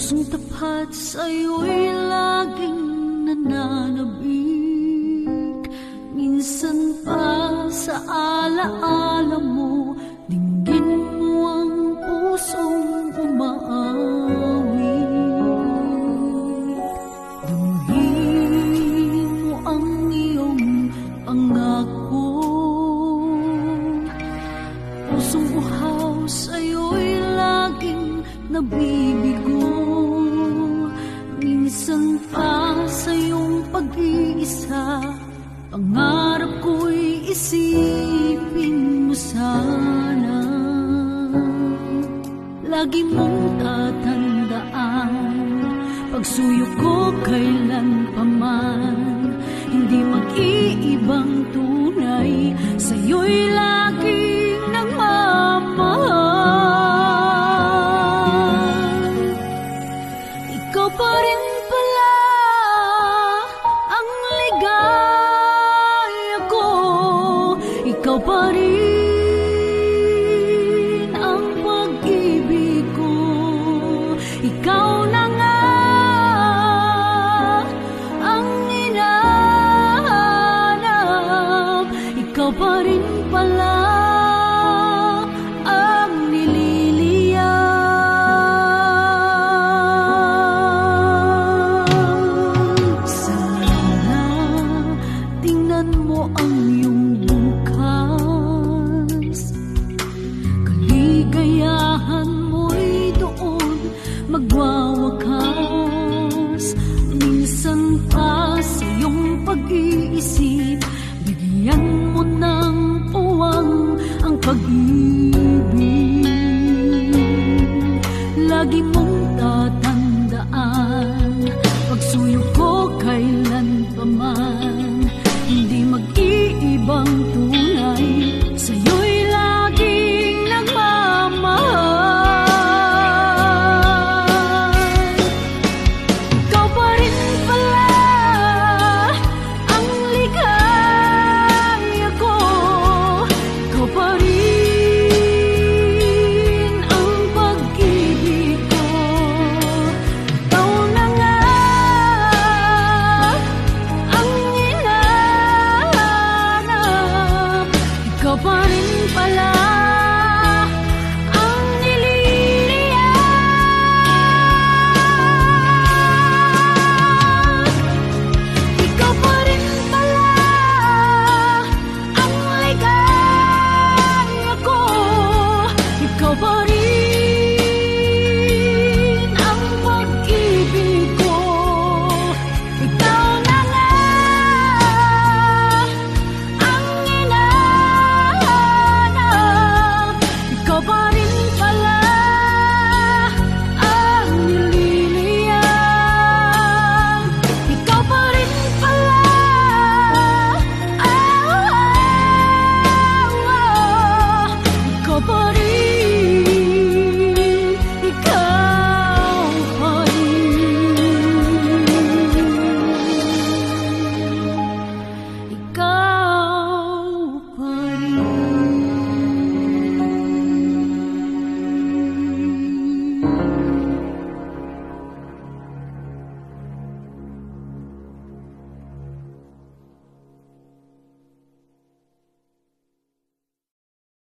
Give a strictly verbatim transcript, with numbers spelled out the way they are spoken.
pusong tapat sa'yo'y laging nananabik. Minsan pa sa alaala mo, dinggin mo ang pusong umaawit. Dunhin mo ang iyong pangako, pusong uhaw sa'yo'y laging nabibigo. Minsan pa sa iyong pag-iisa, pangarap ko'y isipin mo sana. Lagi mong tatandaan, pagsuyo ko kailan pa man, hindi mag-iibang tunay, sa'yo'y laging nagmamahal. Ikaw pa rin pala ang ligaya ko, ikaw pa rin ang pag-ibig ko, ikaw na nga ang hinahanap, ikaw pa rin pala ang nililiyab. Sana tingnan mo ang iyong bukas, kaligayahan mo'y doon magwawakas. Minsan pa sa iyong pag-iisip, bigyan mo ng puwang ang pag-ibig. Lagi mong tatandaan, pagsuyo ko kailan pa man, hindi mag-iibang tunay, sa'yo'y laging nagmamahal. Ikaw pa rin pala ang ligaya ko, ikaw pa rin ang pag-ibig ko, ikaw na nga ang hinahanap, ikaw pa rin pala